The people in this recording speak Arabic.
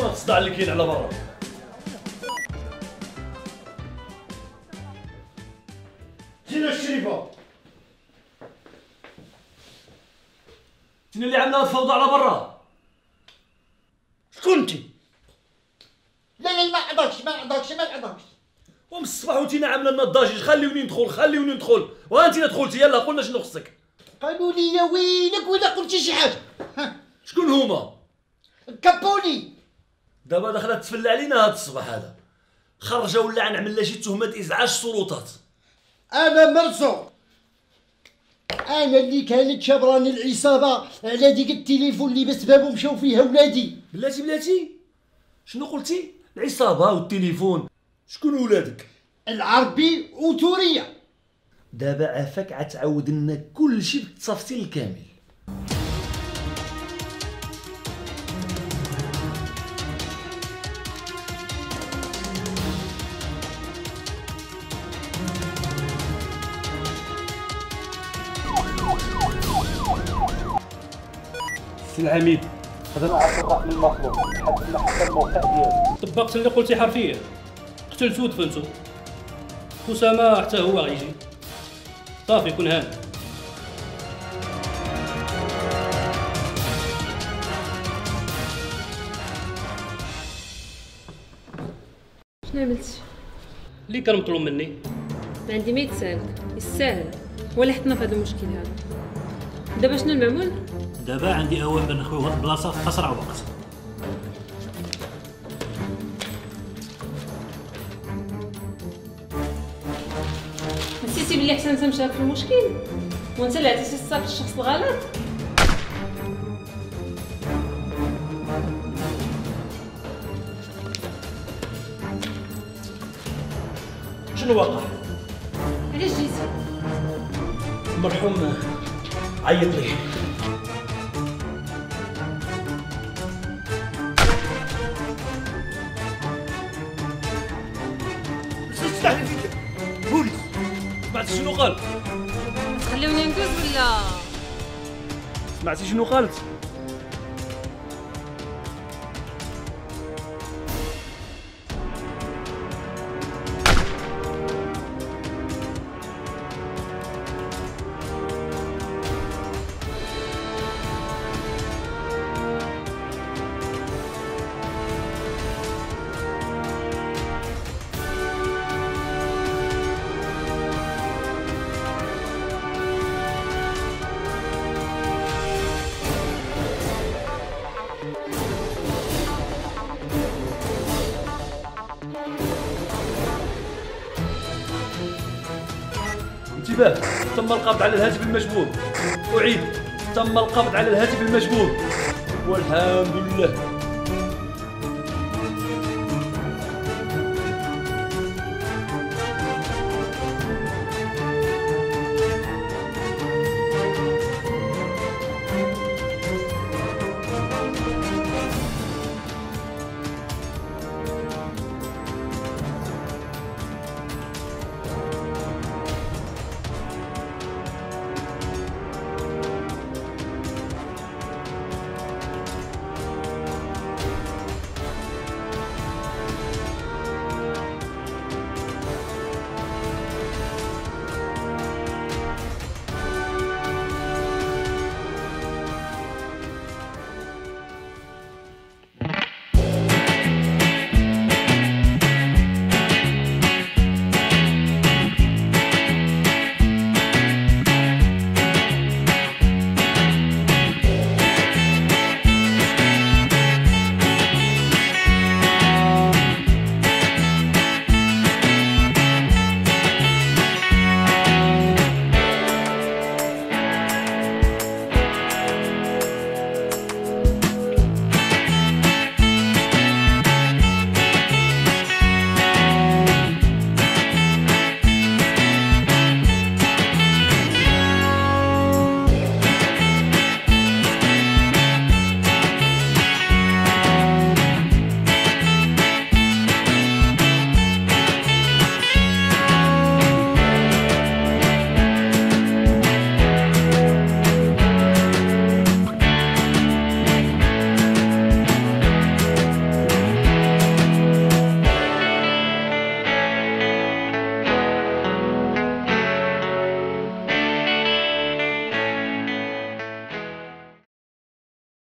صوت الصداع اللي كاين على برا. جينا الشريفه. شنو اللي عندنا الفوضى على برا؟ شكون انت؟ لا ما عضكش. ومن الصباح وانتينا عامله لنا الضجيج. خليوني ندخل وانت دخلتي. يلا قولنا شنو خصك. قالوا لي يا ويلك ولا قلتي شي حاجه. شكون هما؟ كابوني. دابا داخله تفلى علينا هاد الصباح هذا. خرجه ولا نعمل لها شي تهمه ازعاج السلطات. انا مرزوق. انا اللي كانت شبراني العصابه على ديك التليفون اللي بسببه مشاو فيها ولادي. بلاتي شنو قلتي؟ العصابه والتليفون. شكون ولادك؟ العربي وتوريه. دابا عافاك عتعاود لنا كلشي بالتفصيل الكامل. سي العميد هذا نعرف الرقم المطلوب. حددنا حتى الموقع ديالو. طبقت اللي قلتي حرفيا. قتلتو ودفنتو. أسامة حتى هو غيجي. صافي كون هان. شنو عملتي؟ اللي كان مطلوب مني. ما عندي ما يتسالك، يستاهل. ولا حطنا في هذا المشكل هذا. دابا شنو المعمول؟ دابا عندي اوامر نخويو هاد البلاصه في اسرع وقت. حسيتي بلي حسن تمشى في المشكل وانت اللي عطيتي الصاك للشخص الغلط. شنو واقع؟ علاش جيتي؟ المرحوم عيط لي. بوليس. سمعتي شنو قال؟ خليوني ندوز ولا؟ سمعتي شنو قالت؟ انتباه، تم القبض على الهاتف المشبوه. أعيد، تم القبض على الهاتف المشبوه. والحمد لله.